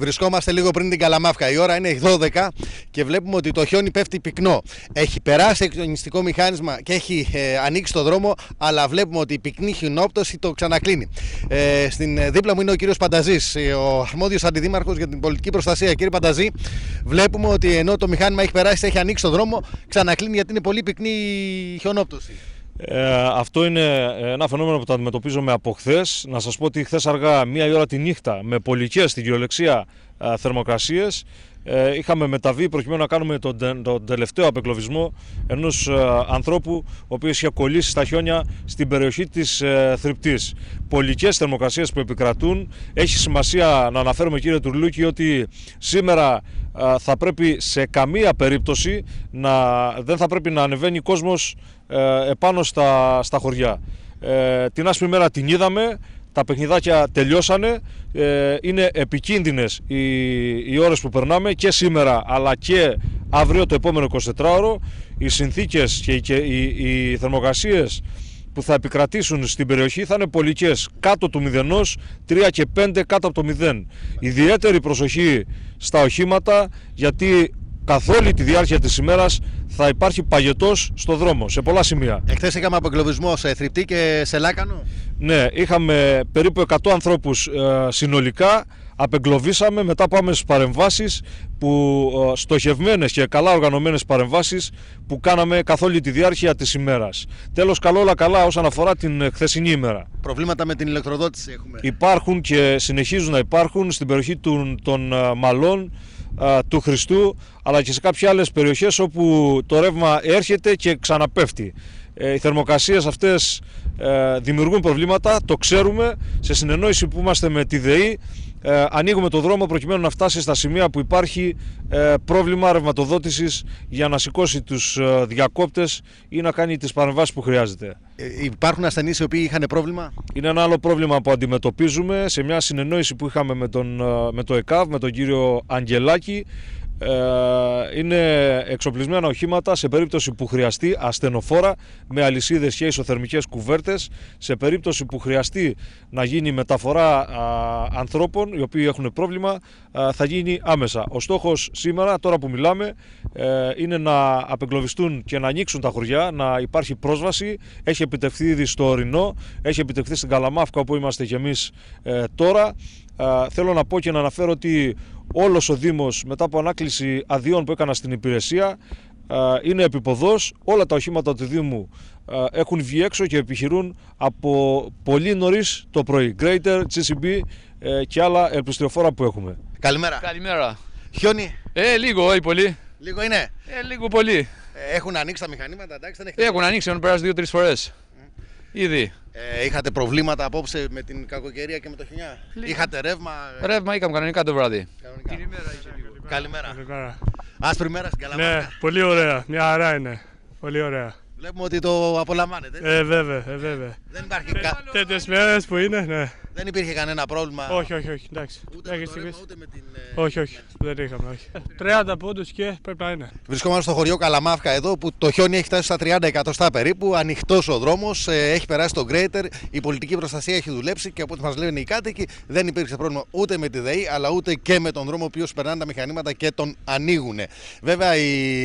Βρισκόμαστε λίγο πριν την Καλαμάφκα. Η ώρα είναι οι 12 και βλέπουμε ότι το χιόνι πέφτει πυκνό. Έχει περάσει εκτονιστικό μηχάνισμα και έχει ανοίξει το δρόμο, αλλά βλέπουμε ότι η πυκνή χιονόπτωση το ξανακλίνει. Δίπλα μου είναι ο κύριος Πανταζής, ο αρμόδιος αντιδήμαρχος για την πολιτική προστασία. Κύριε Πανταζή, βλέπουμε ότι ενώ το μηχάνημα έχει περάσει, έχει ανοίξει το δρόμο, ξανακλίνει γιατί είναι πολύ πυκνή η χιονόπτωση. Αυτό είναι ένα φαινόμενο που το αντιμετωπίζουμε από χθες. Να σας πω ότι χθες αργά, 1 η ώρα τη νύχτα, με πολικές στην κυριολεξία θερμοκρασίες, είχαμε μεταβεί προκειμένου να κάνουμε τον τελευταίο απεγκλωβισμό ενός ανθρώπου ο οποίος είχε κολλήσει στα χιόνια στην περιοχή της Θρυπτής. Πολικές θερμοκρασίες που επικρατούν. Έχει σημασία να αναφέρουμε, κύριε Τουρλούκη, ότι σήμερα θα πρέπει σε καμία περίπτωση δεν θα πρέπει να ανεβαίνει κόσμος επάνω στα χωριά. Την άσπρη μέρα την είδαμε. Τα παιχνιδάκια τελειώσανε, είναι επικίνδυνες οι ώρες που περνάμε και σήμερα αλλά και αύριο το επόμενο 24ωρο. Οι συνθήκες και οι θερμοκρασίες που θα επικρατήσουν στην περιοχή θα είναι πολικές, κάτω του 0, 3 και 5 κάτω από το 0. Ιδιαίτερη προσοχή στα οχήματα, γιατί καθ' όλη τη διάρκεια της ημέρας θα υπάρχει παγετός στο δρόμο σε πολλά σημεία. Εχθές είχαμε απεγκλωβισμό σε Θρυπτή και σε Λάκανο. Ναι, είχαμε περίπου 100 ανθρώπους συνολικά. Απεγκλωβίσαμε μετά από άμεσες παρεμβάσεις, στοχευμένες και καλά οργανωμένες παρεμβάσεις που κάναμε καθ' όλη τη διάρκεια της ημέρας. Τέλος, όλα καλά όσον αφορά την χθεσινή ημέρα. Προβλήματα με την ηλεκτροδότηση έχουμε. Υπάρχουν και συνεχίζουν να υπάρχουν στην περιοχή των Μαλών, του Χριστού, αλλά και σε κάποιες άλλες περιοχές όπου το ρεύμα έρχεται και ξαναπέφτει. Οι θερμοκρασίες αυτές δημιουργούν προβλήματα, το ξέρουμε. Σε συνεννόηση που είμαστε με τη ΔΕΗ, ανοίγουμε το δρόμο προκειμένου να φτάσει στα σημεία που υπάρχει πρόβλημα ρευματοδότησης για να σηκώσει τους διακόπτες ή να κάνει τις παρεμβάσεις που χρειάζεται. Υπάρχουν ασθενείς οι οποίοι είχαν πρόβλημα. Είναι ένα άλλο πρόβλημα που αντιμετωπίζουμε σε μια συνεννόηση που είχαμε με το ΕΚΑΒ, με τον κύριο Αγγελάκη. Είναι εξοπλισμένα οχήματα σε περίπτωση που χρειαστεί, ασθενοφόρα, με αλυσίδες και ισοθερμικές κουβέρτες. Σε περίπτωση που χρειαστεί να γίνει μεταφορά ανθρώπων οι οποίοι έχουν πρόβλημα, θα γίνει άμεσα. Ο στόχος σήμερα, τώρα που μιλάμε, είναι να απεγκλωβιστούν και να ανοίξουν τα χωριά, να υπάρχει πρόσβαση. Έχει επιτευχθεί ήδη στο Ορεινό, έχει επιτευχθεί στην Καλαμάφκα όπου είμαστε και εμείς τώρα. Θέλω να πω και να αναφέρω ότι όλος ο Δήμος, μετά από ανάκληση αδειών που έκανα στην υπηρεσία, είναι επιποδός. Όλα τα οχήματα του Δήμου έχουν βγει έξω και επιχειρούν από πολύ νωρίς το πρωί. Greater, GCB και άλλα ελπιστριοφόρα που έχουμε. Καλημέρα. Καλημέρα. Χιόνι. Λίγο, όχι πολύ. Λίγο είναι. Λίγο πολύ. Έχουν ανοίξει τα μηχανήματα, εντάξει, δεν έχετε. Έχουν ανοίξει, έχουν περάσει 2-3 φορές. Ήδη. Είχατε προβλήματα απόψε με την κακοκαιρία και με το χιονιά. Είχατε ρεύμα. Ρεύμα είχαμε κανονικά το βράδυ. Κανονικά. Την ημέρα είχε λίγο. Καλημέρα. Άσπρη μέρα στην Καλαμάφκα. Ναι, πολύ ωραία. Μια χαρά είναι. Πολύ ωραία. Βλέπουμε ότι το απολαμβάνετε. Βέβαια. Δεν υπάρχει Τέτοιες μέρες που είναι, ναι. Δεν υπήρχε κανένα πρόβλημα. Όχι, εντάξει. Ούτε με το ρεύμα, ούτε με την. Όχι. Δεν είχαμε, όχι. 30 πόντους και πρέπει να είναι. Βρισκόμαστε στο χωριό Καλαμάφκα εδώ που το χιόνι έχει φτάσει στα 30 εκατοστά περίπου. Ανοιχτός ο δρόμος, έχει περάσει το Greater. Η πολιτική προστασία έχει δουλέψει και από ό,τι μας λένε οι κάτοικοι δεν υπήρξε πρόβλημα ούτε με τη ΔΕΗ αλλά ούτε και με τον δρόμο ο οποίος περνάνε τα μηχανήματα και τον ανοίγουν. Βέβαια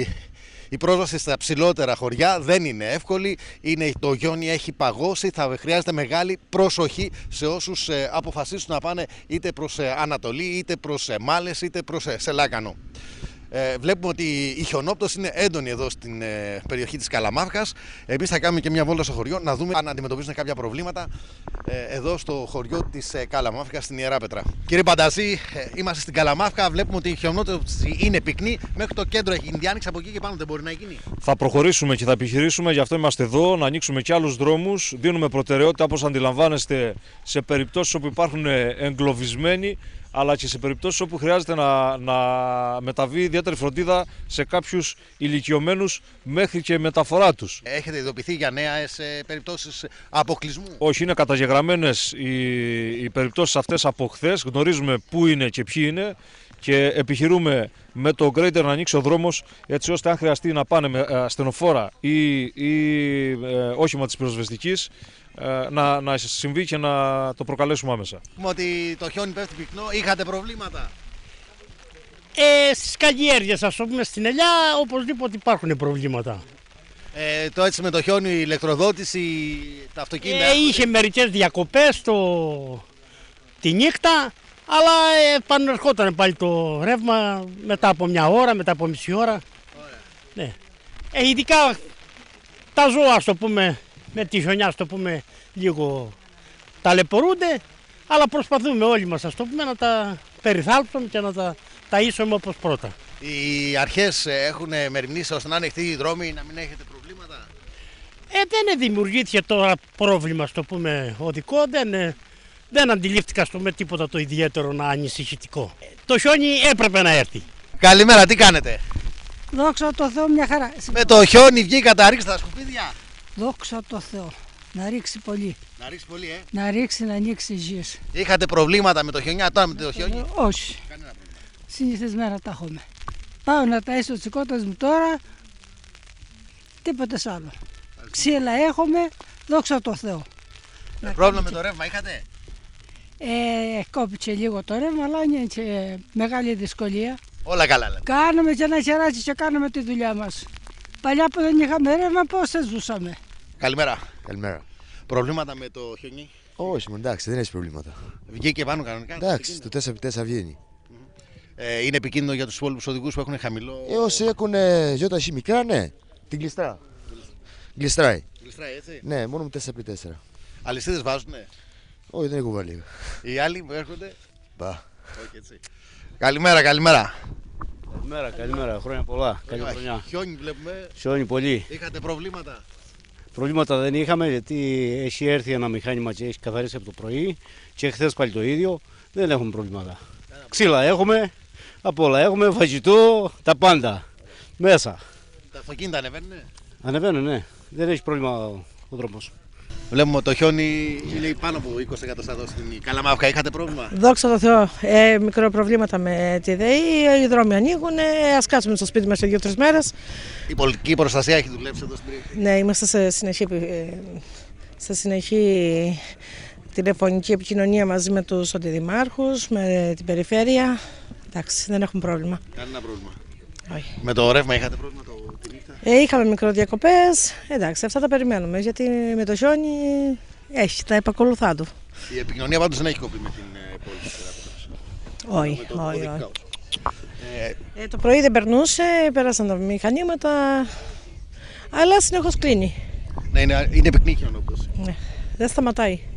η πρόσβαση στα ψηλότερα χωριά δεν είναι εύκολη. Το χιόνι έχει παγώσει. Θα χρειάζεται μεγάλη προσοχή σε όσους αποφασίσουν να πάνε είτε προς Ανατολή, είτε προς Μάλες, είτε προς Λάκανο. Βλέπουμε ότι η χιονόπτωση είναι έντονη εδώ στην περιοχή της Καλαμάφκας. Επίσης θα κάνουμε και μια βόλτα στο χωριό να δούμε αν αντιμετωπίζουν κάποια προβλήματα εδώ στο χωριό της Καλαμάφκας στην Ιερά Πέτρα. Κύριε Πανταζή, είμαστε στην Καλαμάφκα. Βλέπουμε ότι η χιονόπτωση είναι πυκνή. Μέχρι το κέντρο έχει γίνει διάνοιξη, από εκεί και πάνω δεν μπορεί να γίνει. Θα προχωρήσουμε και θα επιχειρήσουμε, γι' αυτό είμαστε εδώ, να ανοίξουμε και άλλους δρόμους. Δίνουμε προτεραιότητα, όπως αντιλαμβάνεστε, σε περιπτώσεις όπου υπάρχουν εγκλωβισμένοι, αλλά και σε περιπτώσεις όπου χρειάζεται να μεταβεί ιδιαίτερη φροντίδα σε κάποιους ηλικιωμένους μέχρι και μεταφορά τους. Έχετε ειδοποιηθεί για νέες περιπτώσεις αποκλεισμού? Όχι, είναι καταγεγραμμένες οι περιπτώσεις αυτές από χθες. Γνωρίζουμε πού είναι και ποιοι είναι και επιχειρούμε με το Greater να ανοίξει ο δρόμος έτσι ώστε αν χρειαστεί να πάνε με ασθενοφόρα ή όχημα της πυροσβεστικής να συμβεί και να το προκαλέσουμε άμεσα. Πούμε ότι το χιόνι πέφτει πυκνό, είχατε προβλήματα? Στις καλλιέργειες, ας πούμε, στην ελιά, οπωσδήποτε υπάρχουν προβλήματα. Το έτσι με το χιόνι, η ηλεκτροδότηση, τα αυτοκίνητα. Είχε μερικές διακοπές τη νύχτα, αλλά επανερχόταν πάλι το ρεύμα μετά από μια ώρα, μετά από μισή ώρα. Ναι. Ειδικά τα ζώα, ας το πούμε, με τη χιονιά, ας το πούμε, λίγο ταλαιπωρούνται, αλλά προσπαθούμε όλοι μας, ας το πούμε, να τα περιθάλψουμε και να τα ταΐσουμε όπως πρώτα. Οι αρχές έχουν μεριμνήσει ώστε να είναι ανοιχτοί οι δρόμοι, να μην έχετε προβλήματα. Δεν δημιουργήθηκε τώρα πρόβλημα, στο πούμε, οδικό, δεν αντιλήφθηκα στο με τίποτα το ιδιαίτερο να ανησυχητικό. Το χιόνι έπρεπε να έρθει. Καλημέρα, τι κάνετε? Δόξα τω Θεώ, μια χαρά. Με το χιόνι βγήκατε να ρίξετε τα σκουπίδια. Δόξα τω Θεώ. Να ρίξει πολύ. Να ρίξει πολύ, Να ρίξει, να ανοίξει υγιές. Είχατε προβλήματα με το χιονιά, τώρα με το χιόνι? Όχι. Συνηθισμένα τα έχουμε. Πάω να ταΐσω τις κότες μου τώρα. Τίποτε άλλο. Ξύλα έχουμε, δόξα τω Θεώ. Πρόβλημα με το ρεύμα είχατε? Κόπηκε λίγο το ρεύμα, αλλά είναι και μεγάλη δυσκολία. Όλα καλά λέτε. Κάνουμε και ένα χεράκι και κάνουμε τη δουλειά μας. Παλιά που δεν είχαμε ρεύμα, πώς θα ζούσαμε. Καλημέρα. Καλημέρα. Προβλήματα με το χιόνι? Όχι, εντάξει, δεν έχει προβλήματα. Βγήκε πάνω κανονικά? Εντάξει, το 4x4 βγαίνει. Είναι επικίνδυνο για τους υπόλοιπους οδηγούς που έχουν χαμηλό? Όσοι έχουν γιοταχή μικρά, ναι, την κλειστρά. Γλιστράει. Γλιστράει, έτσι. Ναι, μόνο με 4x4. Αλυσίδες βάζουνε? Όχι, δεν έχω βάλει. Οι άλλοι που έρχονται? Μπα. Όχι, έτσι. Καλημέρα, καλημέρα. Καλημέρα, χρόνια πολλά. Καλή χρονιά. Χιόνι βλέπουμε. Χιόνι πολύ. Είχατε προβλήματα? Προβλήματα δεν είχαμε γιατί έχει έρθει ένα μηχάνημα και έχει καθαρίσει από το πρωί και χθες πάλι το ίδιο. Δεν έχουμε προβλήματα. Ξύλα έχουμε, απ' όλα έχουμε, φαγητό, τα πάντα μέσα. Τα αυτοκίνητα ανεβαίνουνε? Ανεβαίνουν, ναι. Δεν έχει πρόβλημα ο δρόμος. Βλέπουμε το χιόνι είναι πάνω από 20% εδώ στην Καλαμάφκα. Είχατε πρόβλημα? Δόξα τω Θεώ, μικροπροβλήματα με τη ΔΕΗ, οι δρόμοι ανοίγουν, ας κάτσουμε στο σπίτι μας σε 2-3 μέρες. Η πολιτική προστασία έχει δουλέψει εδώ στην περιοχή? Ναι, είμαστε σε συνεχή τηλεφωνική επικοινωνία μαζί με τους αντιδημάρχους, με την περιφέρεια. Εντάξει, δεν έχουμε πρόβλημα. Κανένα πρόβλημα. Όχι. Με το ρεύμα είχατε πρόβλημα τη νύχτα? Είχαμε μικροδιακοπές, εντάξει, αυτά τα περιμένουμε, γιατί με το χιόνι έχει τα επακολουθά του. Η επικοινωνία πάντως δεν έχει κοπεί με την πόλη? Όχι, όχι. Το πρωί δεν περνούσε, πέρασαν τα μηχανήματα, αλλά συνεχώς κλείνει. Ναι, είναι πυκνή χιόνι όπως. Ναι, δεν σταματάει.